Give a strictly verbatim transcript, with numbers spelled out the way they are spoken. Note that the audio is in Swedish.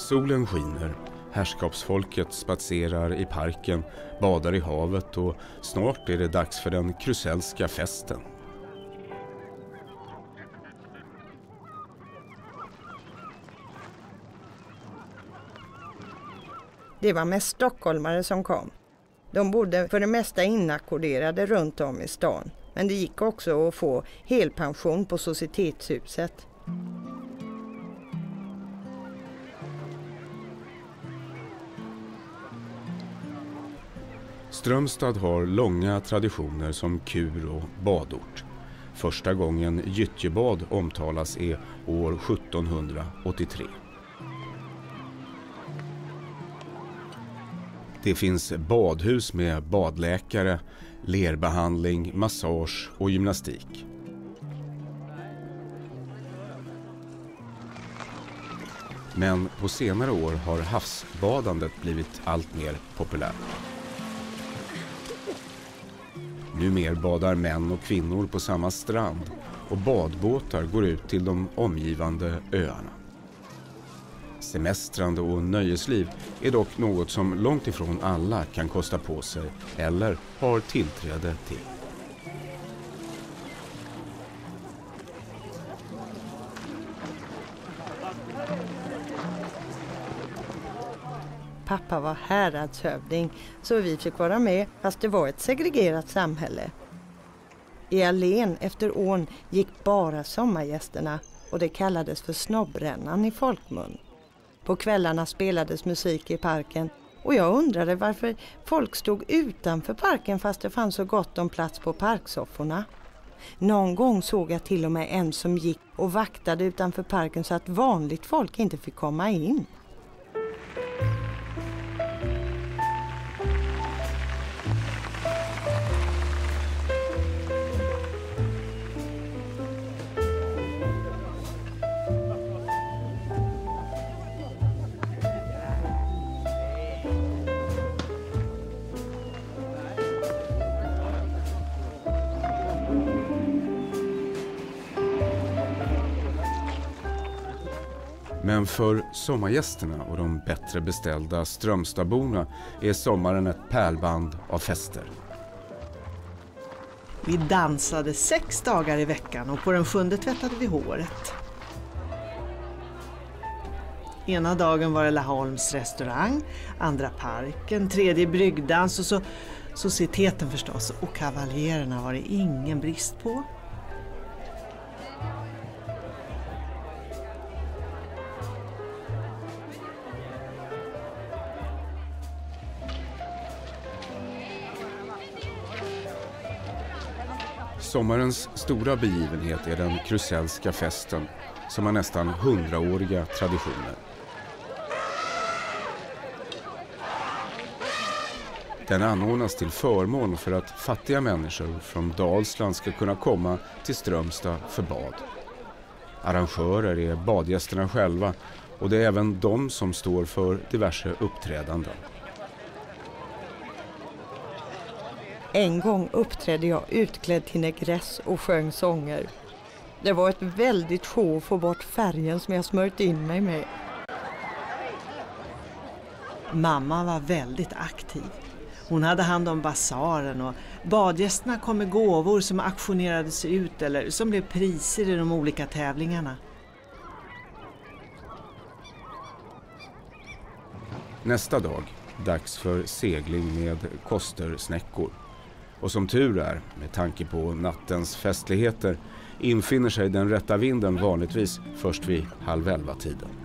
Solen skiner, herrskapsfolket spatserar i parken, badar i havet och snart är det dags för den krusellska festen. Det var mest stockholmare som kom. De bodde för det mesta inackorderade runt om i stan. Men det gick också att få helpension på Societetshuset. Strömstad har långa traditioner som kur- och badort. Första gången gyttjebad omtalas är år sjuttonhundraåttiotre. Det finns badhus med badläkare, lerbehandling, massage och gymnastik. Men på senare år har havsbadandet blivit allt mer populärt. Numera badar män och kvinnor på samma strand och badbåtar går ut till de omgivande öarna. Semestrande och nöjesliv är dock något som långt ifrån alla kan kosta på sig eller har tillträde till. Pappa var häradshövding så vi fick vara med fast det var ett segregerat samhälle. I allén efter ån gick bara sommargästerna och det kallades för snobbrännan i folkmun. På kvällarna spelades musik i parken och jag undrade varför folk stod utanför parken fast det fanns så gott om plats på parksofforna. Någon gång såg jag till och med en som gick och vaktade utanför parken så att vanligt folk inte fick komma in. Men för sommargästerna och de bättre beställda Strömstadborna är sommaren ett pärlband av fester. Vi dansade sex dagar i veckan och på den sjunde tvättade vi håret. Ena dagen var det Laholms restaurang, andra parken, tredje bryggdans och så societeten förstås. Och kavaljererna var det ingen brist på. Sommarens stora begivenhet är den krusellska festen som har nästan hundraåriga traditioner. Den anordnas till förmån för att fattiga människor från Dalsland ska kunna komma till Strömstad för bad. Arrangörer är badgästerna själva och det är även de som står för diverse uppträdanden. En gång uppträdde jag utklädd till negress och sjöng sånger. Det var ett väldigt show att få bort färgen som jag smört in mig med. Mamma var väldigt aktiv. Hon hade hand om basaren och badgästerna kom med gåvor som auktionerades ut eller som blev priser i de olika tävlingarna. Nästa dag, dags för segling med kostersnäckor. Och som tur är, med tanke på nattens festligheter, infinner sig den rätta vinden vanligtvis först vid halv elva tiden.